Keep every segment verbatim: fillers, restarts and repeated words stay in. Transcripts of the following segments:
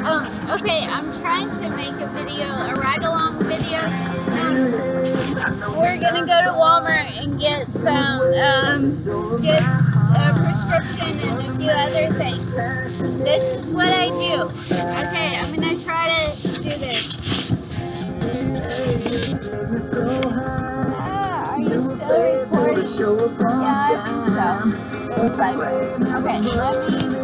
Um, okay, I'm trying to make a video, a ride-along video. Um, we're gonna go to Walmart and get some, um, get a prescription and a few other things. This is what I do. Okay, I'm gonna try to do this. Uh, are you still recording? Yeah, I think so. It looks like it. Okay, let me...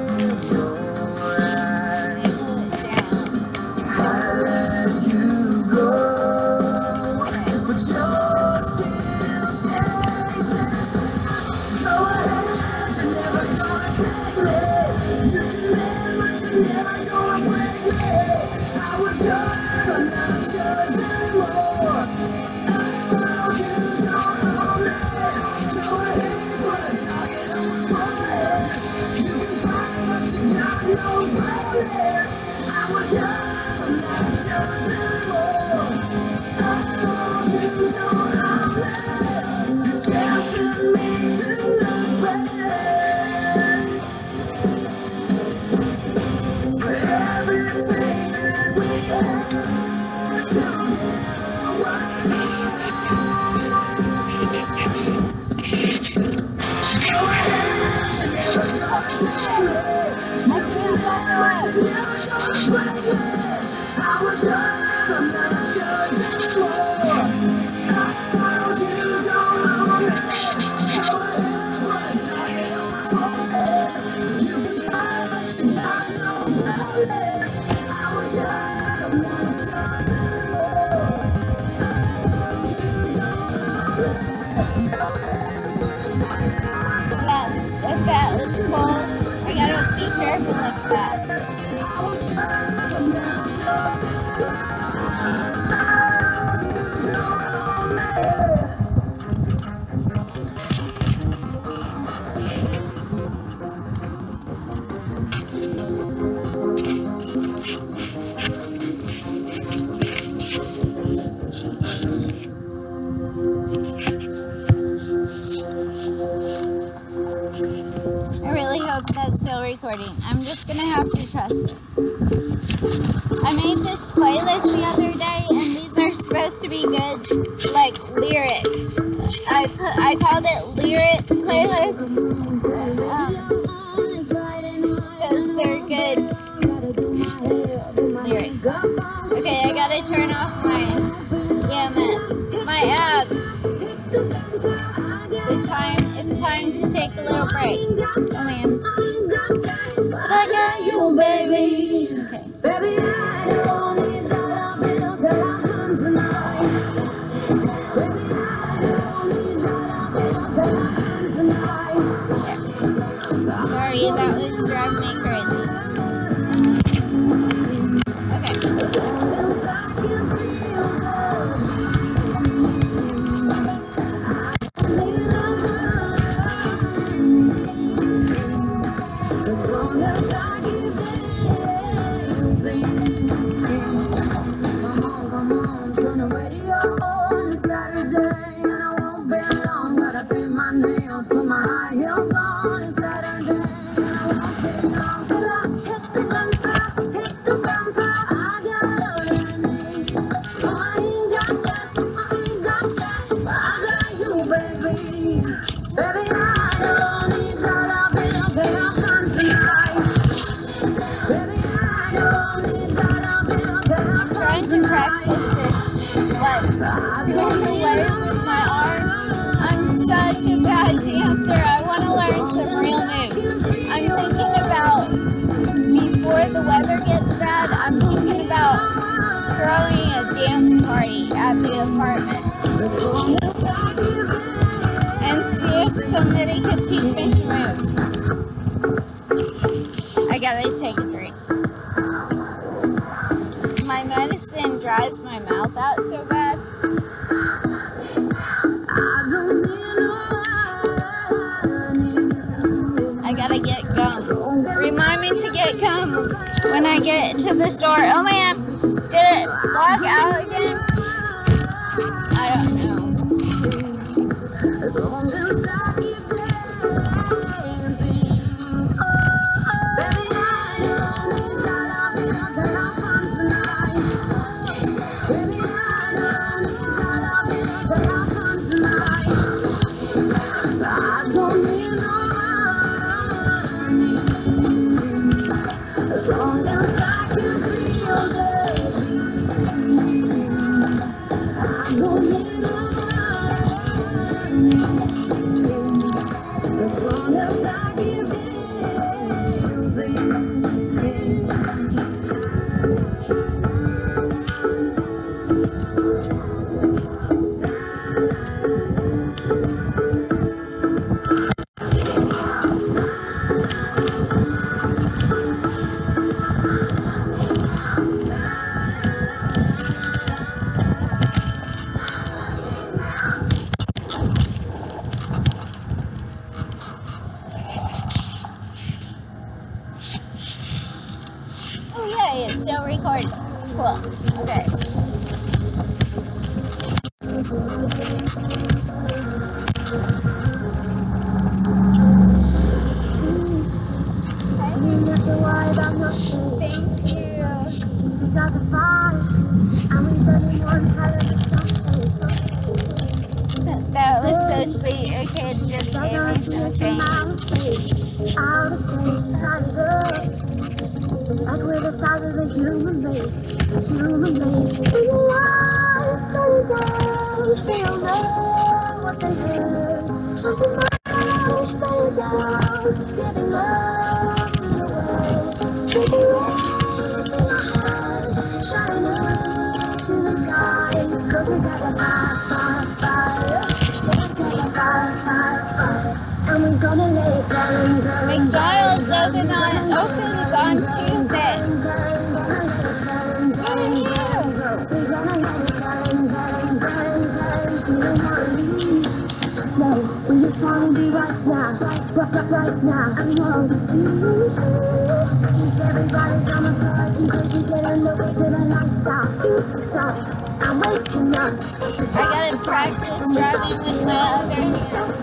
If that was full, I gotta be careful like that. That's still recording. I'm just gonna have to trust it. I made this playlist the other day, and these are supposed to be good, like lyric. I put, I called it lyric playlist because um, they're good lyrics. Okay, I gotta turn off my E M S, my apps. The time, it's time to take a little break. Oh man. I got you, baby. Okay. Baby, I don't need dollar bills to have fun tonight. Baby, I don't need dollar bills to have fun tonight. Sorry, that was driving me crazy. Doing the wave with my arm. I'm such a bad dancer. I want to learn some real moves. I'm thinking about, before the weather gets bad, I'm thinking about throwing a dance party at the apartment. And see if somebody could teach me some moves. I gotta take a drink. My medicine dries my mouth out so bad. I gotta get gum. Remind me to get gum when I get to the store. Oh man, did it block out again? I don't know. Baby, I don't need Oh yeah, it's still recording. Cool. Okay. Thank you. We got the vibe, and we really want to so, that was so sweet. A kid just gave me some change. Out of space, light up. Like we're the size of the human race, human race. In the light, story goes, they don't know what they heard. Something might stay down, giving love to the world. With the rays in our hands, shining up to the sky. Cause we got the fire, fire, fire. Yeah, we got the fire, fire, fire. And we're gonna let it burn, burn. McDonald's open on, opens on Tuesday. No, we just wanna be right now, right, right, right now. I want to see you. Cause everybody's on the floor acting crazy, getting over to the lights out. Music song, I'm waking up. I gotta practice driving with my other hand.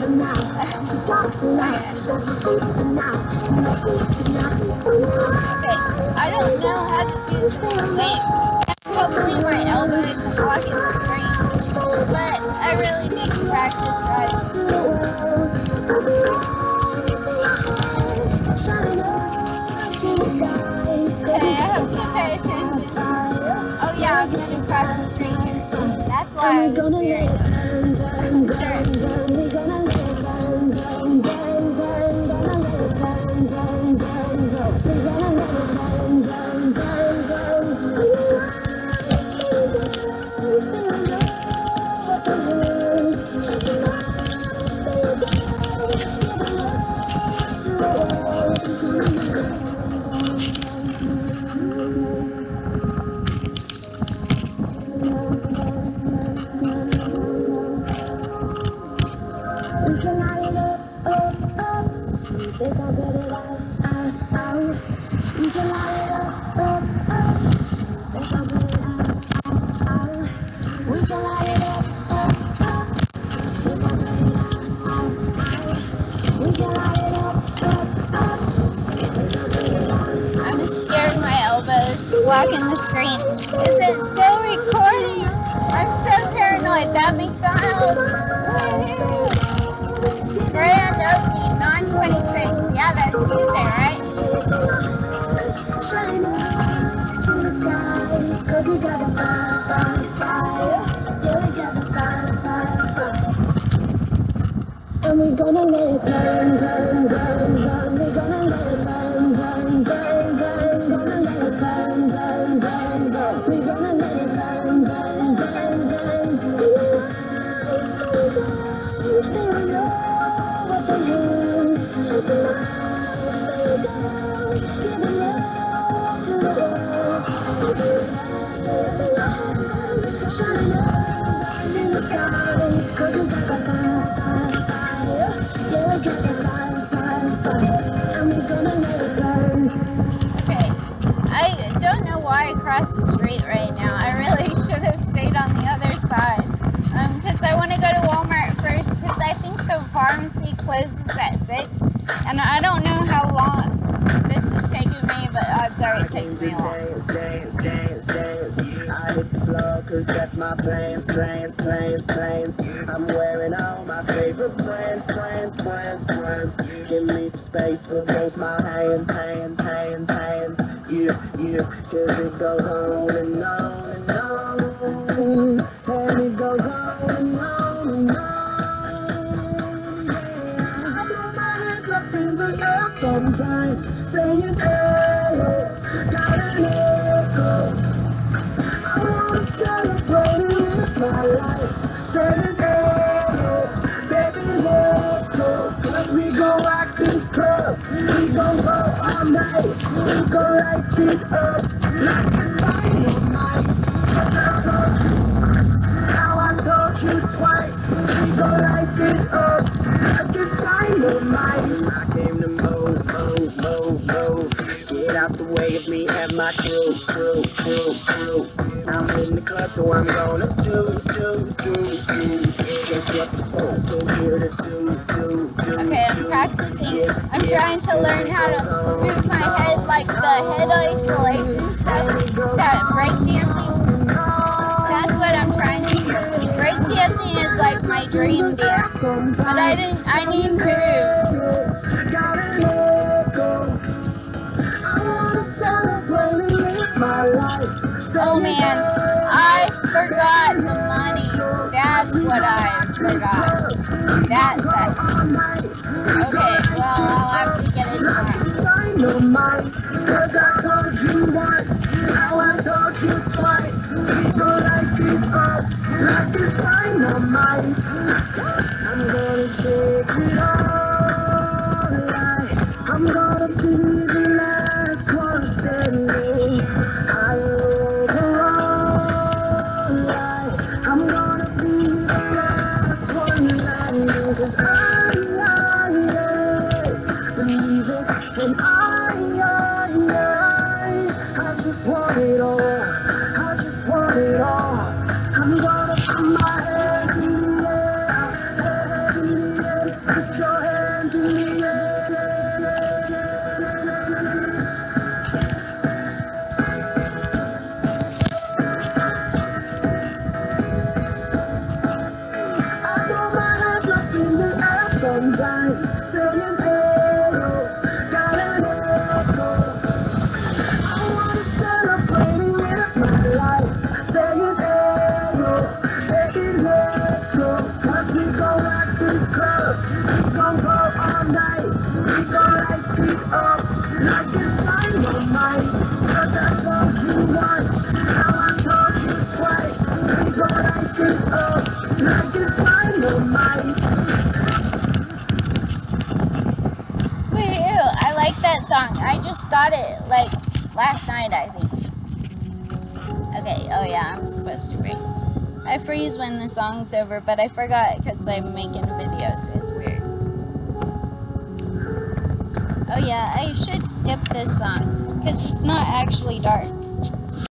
Okay, I don't know how to do this. Wait, probably my elbow is blocking the screen, but I really need to practice driving. Okay, I have to pay attention. Oh yeah, I'm gonna cross the street here. That's why I was scared. Blocking the screen. Is it still recording? I'm so paranoid. That McDonald's grand opening nine twenty-six. Yeah, that's Tuesday, right? And we're gonna let it burn, burn, burn, burn. We're gonna let it burn, burn, burn, burn. Gonna let it burn, burn, burn, burn. We're gonna let it burn, burn, burn, burn. They don't know what they heard. Something might stay down, giving love to the world. With the rays in our hands, shining up to the sky. Cause we got the fire, fire, fire. Yeah, we got the fire, fire, fire. And we're gonna let it burn. Okay, I don't know why I crossed the street right now. I really should have stayed on the other side. Um, because I want to go to Walmart first, because I think the pharmacy closes at six. And I don't know how long this is taking me, but odds are it takes me a while. Dance, dance, dance, dance. I hit the floor, cause that's my plans, plans, plans, plans. I'm wearing all my favorite brands, brands, brands, brands. Give me some space for both my hands, hands, hands, hands. Yeah, yeah, cause it goes on and on and on. And it goes on and on and on. Yeah, I throw my hands up in the air sometimes, saying hello, got an echo. I wanna celebrate and live my life, saying hello, baby, let's go. Cause we gon' rock this club, we gon' go all night, we gon' light it up like it's dynamite. Cause I told you once, now I told you twice, we gon' light it up like it's dynamite. I came to move, move, move, move, get out the way of me and my crew, crew, crew, crew. I'm in the club, so I'm gonna do, do, do, do. Guess what the folk came here to do, do, do. Okay, I'm practicing. I'm trying to learn how to move my head like the head isolation stuff, that breakdancing. That's what I'm trying to do. Breakdancing is like my dream dance, but I didn't. I need moves. Gotta let go. I wanna celebrate and live my life. Oh man, I forgot the money. That's what I forgot. That sucks. Okay, well, I'll have to get it tomorrow. Dynamite, 'cause I told you once, now I told you twice. We go light it up like it's dynamite. I'm gonna take it all right. I'm gonna be the last one standing. Higher over all right. I'm gonna be the last one landing. 'Cause I, I, I believe it. And I, I, I, I just want it all. I just want it all. I'm gonna put my hands in the air, hands in the air. Put your hands in the air. I throw my hands up in the air sometimes, saying hello, gotta let go. I wanna celebrate and live my life, saying hello, baby, let's go. 'Cause we gon' rock this club, we gon' go all night, we gon' light it up like it's dynamite. 'Cause I told you once, now I told you twice, we gon' light it up like it's dynamite. Wait, ew, I like that song. I just got it like last night, I think. Okay, oh yeah, I'm supposed to freeze. I freeze when the song's over, but I forgot because I'm making a video, so it's weird. Oh yeah, I should skip this song because it's not actually dark.